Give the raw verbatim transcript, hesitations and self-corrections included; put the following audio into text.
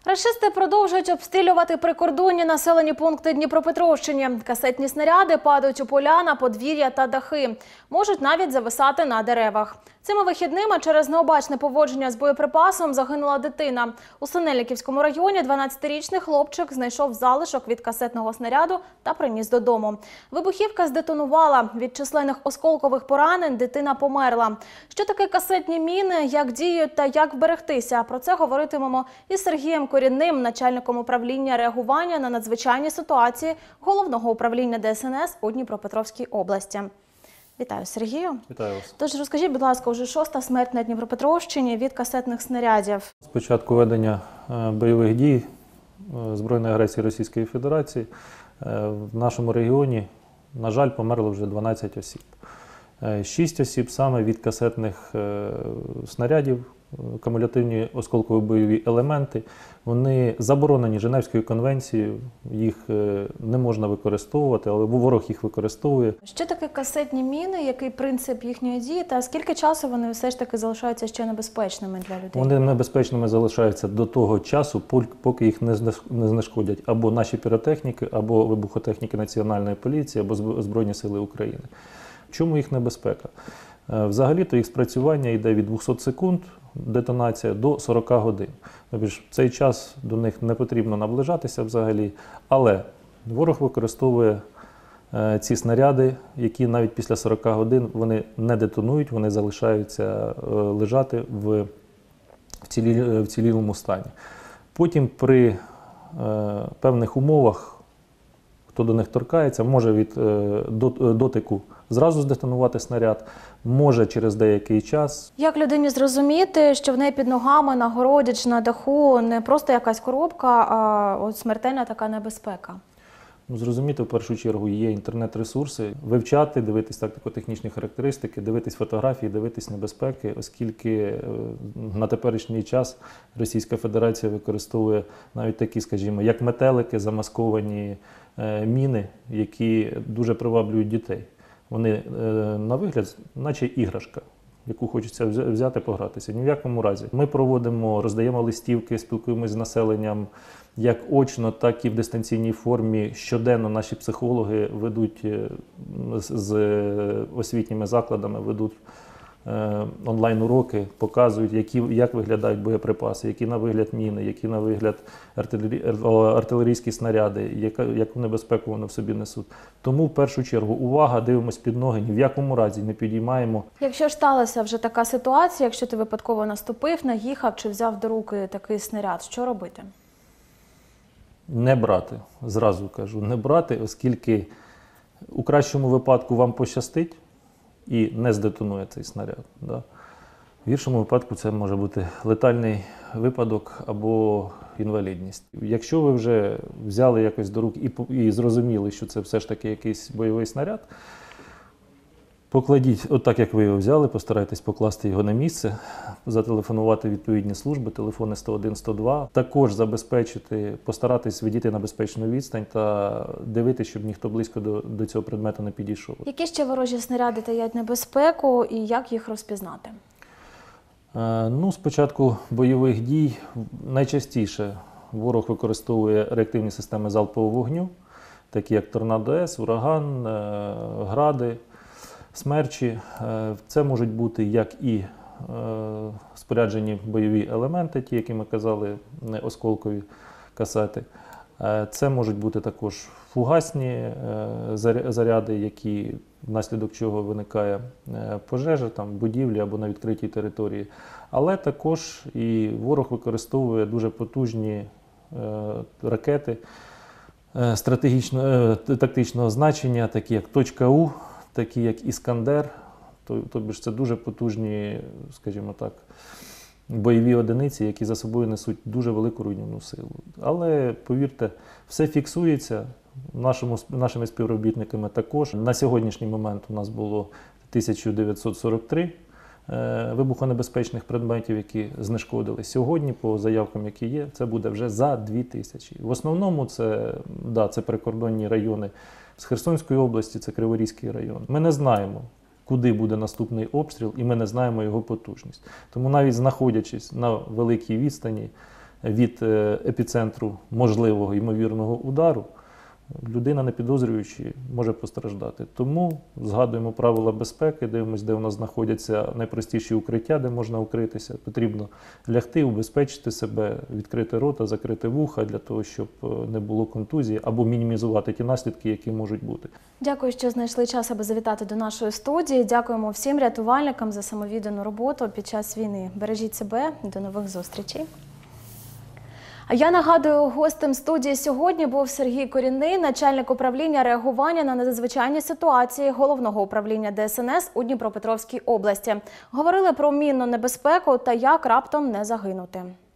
Рашисти продовжують обстрілювати прикордонні населені пункти Дніпропетровщини. Касетні снаряди падають у поля, на подвір'я та дахи. Можуть навіть зависати на деревах. Цими вихідними через необачне поводження з боєприпасом загинула дитина. У Синельниківському районі дванадцятирічний хлопчик знайшов залишок від касетного снаряду та приніс додому. Вибухівка здетонувала. Від численних осколкових поранень дитина померла. Що таке касетні міни, як діють та як вберегтися? Про це говоритимемо із Сергієм Корінним, начальником управління реагування на надзвичайні ситуації Головного управління Де Ес Ен Ес у Дніпропетровській області. Вітаю, Сергію. Вітаю вас. Тож розкажіть, будь ласка, вже шоста смерть на Дніпропетровщині від касетних снарядів. З початку ведення бойових дій збройної агресії Російської Федерації в нашому регіоні, на жаль, померло вже дванадцять осіб. шість осіб саме від касетних снарядів, кумулятивні осколково-бойові елементи. Вони заборонені Женевською конвенцією, їх не можна використовувати, але ворог їх використовує. Що таке касетні міни, який принцип їхньої дії та скільки часу вони все ж таки залишаються ще небезпечними для людей? Вони небезпечними залишаються до того часу, поки їх не знешкодять або наші піротехніки, або вибухотехніки Національної поліції, або Збройні сили України. В чому їх небезпека? Взагалі-то їх спрацювання йде від двохсот секунд, детонація, до сорока годин. Тобто в цей час до них не потрібно наближатися взагалі, але ворог використовує ці снаряди, які навіть після сорока годин вони не детонують, вони залишаються лежати в вцілілому стані. Потім при певних умовах, хто до них торкається, може від дотику зразу здетонувати снаряд, може через деякий час. Як людині зрозуміти, що в неї під ногами, на городі чи на даху не просто якась коробка, а от смертельна така небезпека? Ну, зрозуміти, в першу чергу, є інтернет-ресурси, вивчати, дивитись тактико-технічні характеристики, дивитись фотографії, дивитись небезпеки, оскільки на теперішній час Російська Федерація використовує навіть такі, скажімо, як метелики, замасковані міни, які дуже приваблюють дітей. Вони на вигляд, наче іграшка, яку хочеться взяти, погратися. Ні в якому разі. Ми проводимо, роздаємо листівки, спілкуємося з населенням, як очно, так і в дистанційній формі. Щоденно наші психологи ведуть з освітніми закладами, ведуть онлайн-уроки, показують, які, як виглядають боєприпаси, які на вигляд міни, які на вигляд артилері... артилерійські снаряди, яка, яку небезпеку вони в собі несуть. Тому в першу чергу увага, дивимось під ноги, ні в якому разі не підіймаємо. Якщо ж сталася вже така ситуація, якщо ти випадково наступив, наїхав чи взяв до руки такий снаряд, що робити? Не брати, зразу кажу, не брати, оскільки у кращому випадку вам пощастить, і не здетонує цей снаряд. Да? В гіршому випадку це може бути летальний випадок або інвалідність. Якщо ви вже взяли якось до рук і, і зрозуміли, що це все ж таки якийсь бойовий снаряд, покладіть, от так як ви його взяли, постарайтесь покласти його на місце, зателефонувати відповідні служби, телефони сто один сто два. Також забезпечити, постаратись відійти на безпечну відстань та дивитися, щоб ніхто близько до, до цього предмету не підійшов. Які ще ворожі снаряди таять небезпеку і як їх розпізнати? Е, ну, спочатку бойових дій найчастіше ворог використовує реактивні системи залпового вогню, такі як Торнадо-С, Ураган, е, Гради, Смерчі. Це можуть бути як і споряджені бойові елементи, ті, які ми казали, осколкові касети. Це можуть бути також фугасні заряди, які, внаслідок чого виникає пожежа, там, будівлі або на відкритій території. Але також і ворог використовує дуже потужні ракети стратегічного, тактичного значення, такі як «Точка У», такі як «Іскандер», тобто це дуже потужні, скажімо так, бойові одиниці, які за собою несуть дуже велику руйнівну силу. Але, повірте, все фіксується нашому, нашими співробітниками також. На сьогоднішній момент у нас було тисяча дев'ятсот сорок три е, вибухонебезпечних предметів, які знешкодили. Сьогодні, по заявкам, які є, це буде вже за дві тисячі. В основному це, да, це прикордонні райони з Херсонської області, це Криворізький район. Ми не знаємо, куди буде наступний обстріл, і ми не знаємо його потужність. Тому навіть знаходячись на великій відстані, від е, епіцентру можливого ймовірного удару, людина, не підозрюючи, може постраждати. Тому згадуємо правила безпеки, дивимося, де у нас знаходяться найпростіші укриття, де можна укритися. Потрібно лягти, убезпечити себе, відкрити рота, закрити вуха, для того, щоб не було контузії, або мінімізувати ті наслідки, які можуть бути. Дякую, що знайшли час, аби завітати до нашої студії. Дякуємо всім рятувальникам за самовіддану роботу під час війни. Бережіть себе, до нових зустрічей. А я нагадую, гостем студії сьогодні був Сергій Корінний, начальник управління реагування на надзвичайні ситуації Головного управління Де Ес Ен Ес у Дніпропетровській області. Говорили про мінну небезпеку та як раптом не загинути.